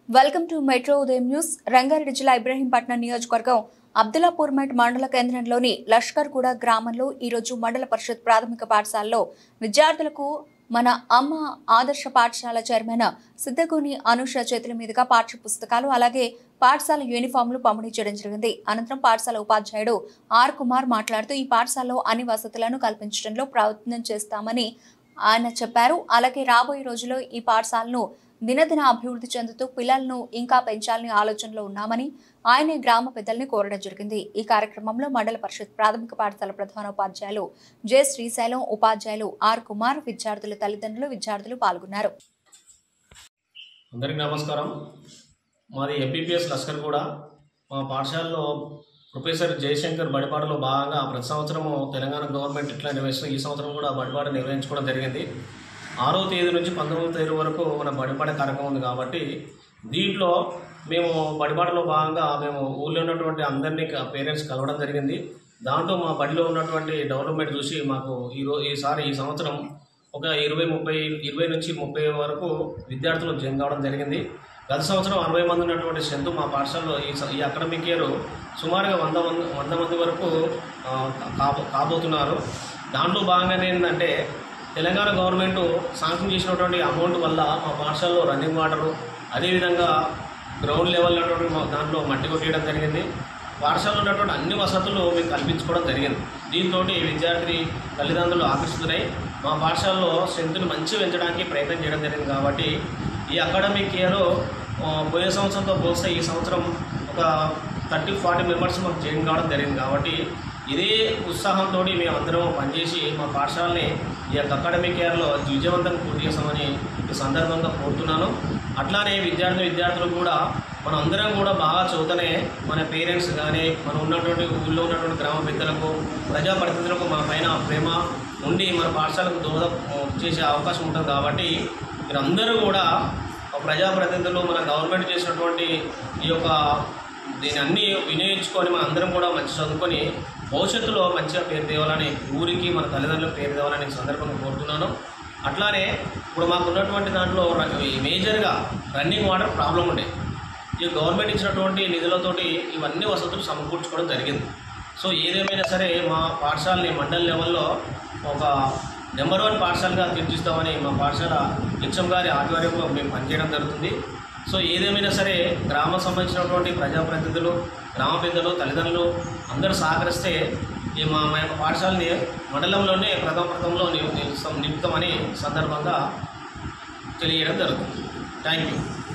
Welcome to metro ఉదయం news. Rangareddy జిల్లా ఇబ్రహీంపట్నం నియోజకవర్గం అబ్దుల్లాపూర్మెట్ మండల కేంద్రంలోని లష్కర్గూడ గ్రామంలో ఈరోజు మండల పరిషత్ ప్రాథమిక పాఠశాలలో విద్యార్థులకు మన అమ్మ ఆదర్శ పాఠశాల చైర్మన్ సిద్ధగోని అనుష చేతుల మీదుగా పాఠ్య పుస్తకాలు అలాగే పాఠశాల యూనిఫామ్లు పంపిణీ చేయడం జరిగింది. అనంతరం పాఠశాల ఉపాధ్యాయుడు ఆర్ కుమార్ మాట్లాడుతూ ఈ పాఠశాలలో అన్ని వసతులను కల్పించడంలో ప్రయత్నం చేస్తామని ఆయన చెప్పారు. అలాగే రాబోయే రోజుల్లో ఈ పాఠశాలను దినదిన అభివృద్ధి చెందుతూ పిల్లలను ఇంకా పెంచాలని ఆలోచనలో ఉన్నామని ఆయనే గ్రామ పెద్దల్ని కోరడం జరిగింది. ఈ కార్యక్రమంలో మండల పరిషత్ ప్రాథమిక పాఠశాల ప్రధానోపాధ్యాయులు జె శ్రీశైలం, ఉపాధ్యాయులు ఆర్ కుమార్, విద్యార్థుల తల్లిదండ్రులు, విద్యార్థులు పాల్గొన్నారు. అందరికీ నమస్కారం. మాది ఎంపీపీఎస్ లష్కర్గూడ. మా పాఠశాలలో ప్రొఫెసర్ జయశంకర్ బడిపాటలో భాగంగా ప్రతి సంవత్సరము తెలంగాణ గవర్నమెంట్ ఇట్లా నిర్వహిస్తున్న ఈ సంవత్సరం కూడా బడిపాట నిర్వహించుకోవడం జరిగింది. 6వ తేదీ నుంచి 19వ తేదీ వరకు మన బడిపాట కార్యక్రమం ఉంది కాబట్టి దీంట్లో మేము బడిపాటలో భాగంగా మేము ఊళ్ళో ఉన్నటువంటి అందరినీ పేరెంట్స్ కలవడం జరిగింది. దాంట్లో మా బడిలో ఉన్నటువంటి డెవలప్మెంట్ చూసి మాకు ఈ సంవత్సరం ఒక 20 నుంచి 30 వరకు విద్యార్థులు జాయిన్ కావడం జరిగింది. గత సంవత్సరం 60 మంది ఉన్నటువంటి స్ట్రెంత్ మా పాఠశాలలో ఈ అకాడమిక్ ఇయర్ సుమారుగా 100 మంది వరకు కాబోతున్నారు. దాంట్లో భాగంగా ఏంటంటే తెలంగాణ గవర్నమెంట్ శాంక్షన్ చేసినటువంటి అమౌంట్ వల్ల మా పాఠశాలలో రన్నింగ్ వాటరు, అదేవిధంగా గ్రౌండ్ లెవెల్ ఉన్నటువంటి దాంట్లో మట్టి కొట్టేయడం జరిగింది. పాఠశాలలో ఉన్నటువంటి అన్ని వసతులు మీకు కల్పించుకోవడం జరిగింది. దీంతో విద్యార్థి తల్లిదండ్రులు ఆకర్షితులై మా పాఠశాలలో స్ట్రెంత్ను మంచి పెంచడానికి ప్రయత్నం చేయడం జరిగింది. కాబట్టి ఈ అకాడమిక్ ఇయర్ పోయే సంవత్సరంతో పోస్తే ఈ సంవత్సరం ఒక 30-40 మెంబర్స్ మాకు జాయిన్ కావడం జరిగింది. కాబట్టి ఇదే ఉత్సాహంతో మేము అందరం పనిచేసి మా పాఠశాలని ఈ యొక్క అకాడమిక్ ఇయర్లో విజయవంతంగా పూర్తి చేస్తామని ఈ సందర్భంగా కోరుతున్నాను. అట్లానే విద్యార్థులు కూడా మనం అందరం కూడా బాగా చదువుతూనే మన పేరెంట్స్ కానీ మన ఉన్నటువంటి ఊళ్ళో ఉన్నటువంటి గ్రామ పెద్దలకు, ప్రజాప్రతినిధులకు మన పైన ప్రేమ ఉండి మన పాఠశాలకు దోహదం చేసే అవకాశం ఉంటుంది. కాబట్టి మీరందరూ కూడా ప్రజాప్రతినిధులు మన గవర్నమెంట్ చేసినటువంటి ఈ యొక్క దీన్ని అన్నీ వినియోగించుకొని మన అందరం కూడా మంచి చదువుకొని భవిష్యత్తులో మంచిగా పేరు తేవాలని, ఊరికి మన తల్లిదండ్రులకు పేరు తేవాలని సందర్భంగా కోరుతున్నాను. అట్లానే ఇప్పుడు మాకు ఉన్నటువంటి దాంట్లో మేజర్గా రన్నింగ్ వాటర్ ప్రాబ్లం ఉండే ఈ గవర్నమెంట్ ఇచ్చినటువంటి నిధులతోటి ఇవన్నీ వసతులు సమకూర్చుకోవడం జరిగింది. సో ఏదేమైనా సరే మా పాఠశాలని మండల లెవెల్లో ఒక నెంబర్ 1 పాఠశాలగా తీర్చిస్తామని మా పాఠశాల హెచ్ఎం గారి ఆధ్వర్యంలో మేము పనిచేయడం జరుగుతుంది. సో ఏదేమైనా సరే గ్రామం సంబంధించినటువంటి ప్రజాప్రతినిధులు, గ్రామ పెద్దలు, తల్లిదండ్రులు అందరూ సహకరిస్తే ఈ మా యొక్క పాఠశాలని మండలంలోనే ప్రథమంలో నిలుపుతామని సందర్భంగా తెలియజేయడం జరుగుతుంది. Thank you.